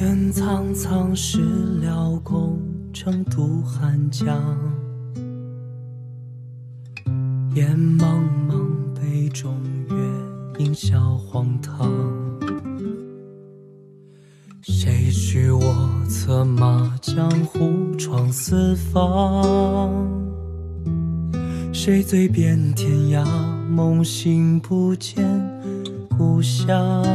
天苍苍，事了宫，成渡汉江。烟茫茫，杯中月，映笑荒唐。谁许我策马江湖闯四方？谁醉遍天涯，梦醒不见故乡。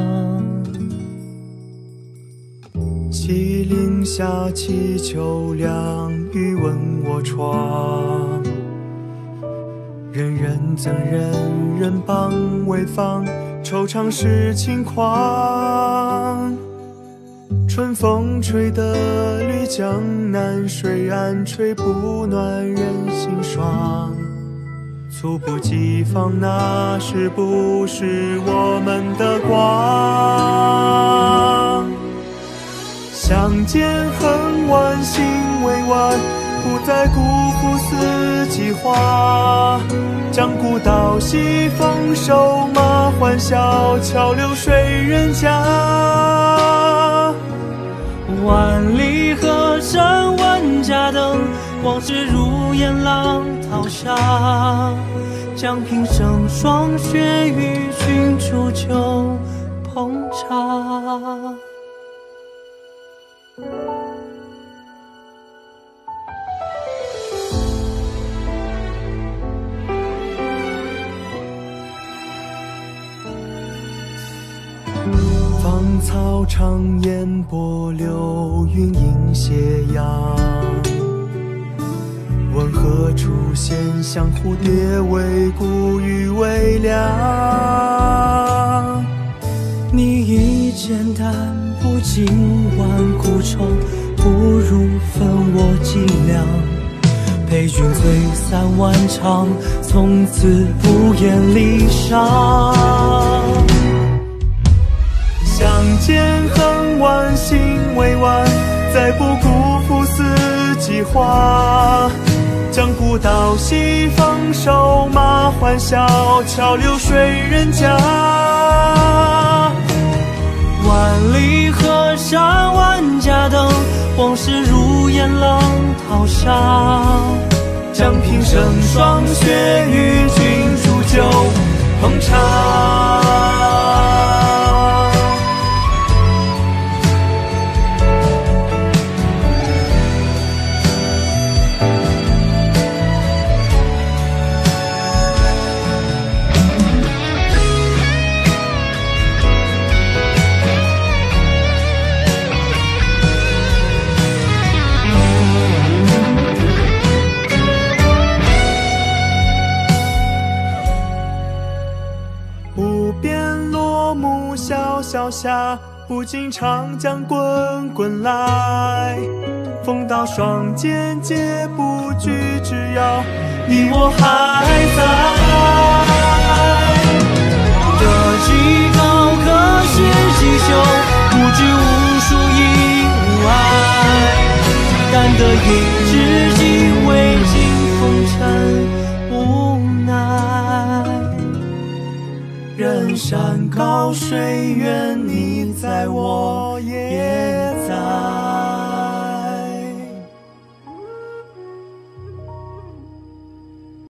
西陵下起秋凉，欲问我窗。人人憎人人帮，为访惆怅是轻狂。春风吹得绿江南，水岸吹不暖人心爽。猝不及防，那是不是我们的光？相见恨晚，心未晚，不再辜负四季花。将古道西，风收马欢笑，桥流水人家。 万里河山万家灯，往事如烟浪淘沙。将平生霜雪与君煮酒烹茶。 芳草长烟波，流云映斜阳。问何处闲向蝴蝶，为孤与微凉。 你一简单，不尽万古愁，不如分我几两。陪君醉三万场，从此不言离殇。 相见恨晚，心未晚，再不辜负四季花。将古道西，风收马欢笑，桥流水人家。 万里河山万家灯，往事如烟浪淘沙。 将平生霜雪与君煮酒烹茶。萧下，不尽长江滚滚来。风刀霜剑皆不惧，只要你我还在。 得几高，可是几休，不知无数因无爱。但得一知己，为尽风尘无奈。 人山高水远，你在我眼。